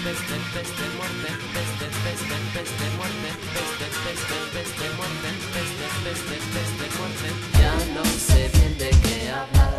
peste, peste, muerte, peste, peste, peste, muerte, peste, peste, peste, muerte, peste, peste, peste, muerte. Ya no sé bien de qué hablar,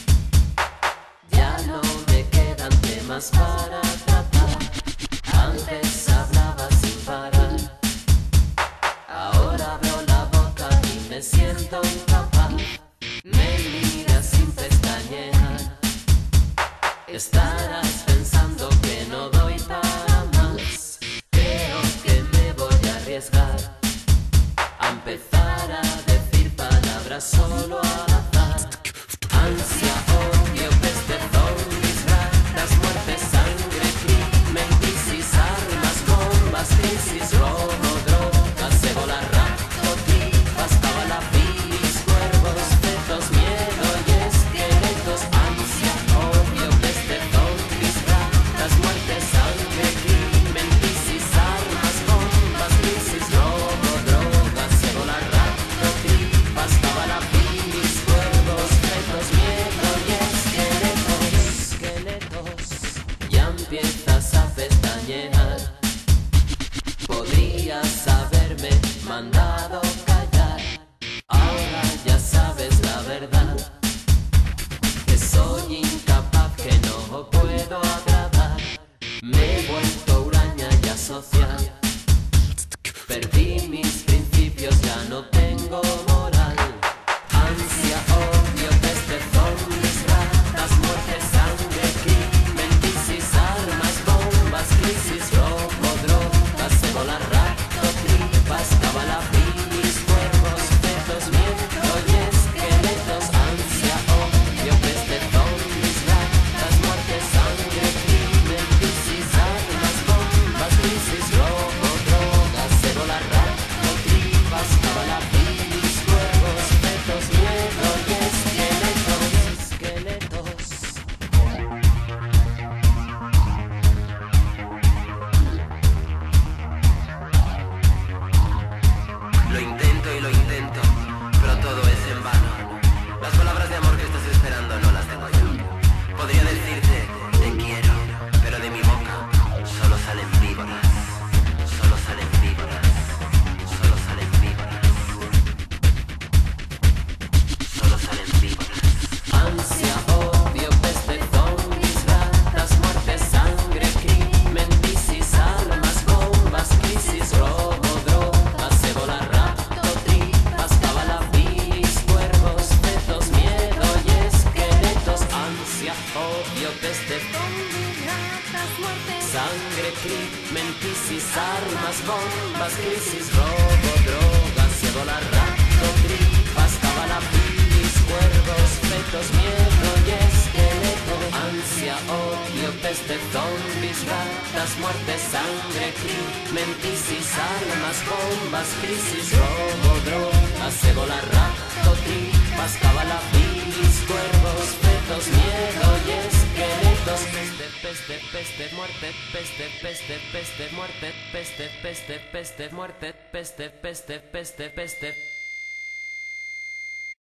ya no me quedan temas para tratar. Antes hablaba sin parar, ahora abro la boca y me siento incapaz. Me miras sin pestañear, estarás pensando que no doy para más. Creo que me voy a arriesgar a empezar a decir palabras solo al azar. Ansia, odio, peste, zombies, ratas, muerte, sangre, crimen, crisis, armas, bombas, crisis, robo, drogas, ébola, rapto, tripas, cábala, bilis, cuervos, fetos, miedo y esqueletos. Ansia, odio, peste, zombies, ratas, muerte, sangre, crimen, crisis, armas, bombas, crisis, robo, drogas, ébola, rapto, tripas, cábala, bilis, cuervos, fetos, miedo y esqueletos, esqueletos. Ya empiezas a pestañear, podrías haberme mandado callar. Ahora ya sabes la verdad, que soy incapaz, que no puedo agradar. Me he vuelto huraña y asocial, perdí mis principios, ya no tengo moral. Ansia, odio, peste, zombies, ratas, muerte, sangre, crimen, crisis, armas, bombas, crisis, robo, drogas, ébola, rapto, tripas, cábala, bilis, cuervos, fetos, miedo y esqueletos. Ansia, odio, peste, zombies, ratas, muerte, sangre, crimen, crisis, armas, bombas, crisis, robo, drogas, ébola, rapto, tripas, cábala, bilis, cuervos, fetos, miedo y esqueletos, esqueletos. Lo intento y lo intento, pero todo es en vano. Las palabras de amor que estás esperando no las tengo yo. Podría decirte te quiero, pero de mi boca solo salen víboras. Solo salen víboras. Solo salen víboras. Solo salen víboras. Ansia, odio, peste, zombies, ratas, muerte, sangre, crimen, crisis, armas, bombas, crisis, robo, drogas, ébola, rapto, tripas, cábala, bilis, cuervos, fetos, miedo y esqueletos. Ansia, odio, peste, Zombies, ratas, muerte, sangre, crimen, crisis, armas, bombas, crisis, robo, drogas, ébola, rapto, tripas, cábala, bilis, cuervos, fetos, miedo y esqueleto. Ansia, odio, peste, zombies, ratas, muerte, sangre, crimen, crisis, armas, bombas, crisis, robo, drogas, ébola, rapto, tripas, cábala, bilis, cuervos, fetos, miedo y esqueletos. Peste, peste, peste, muerte, peste, peste, peste, muerte, peste, peste, peste, muerte, peste, peste, peste, peste.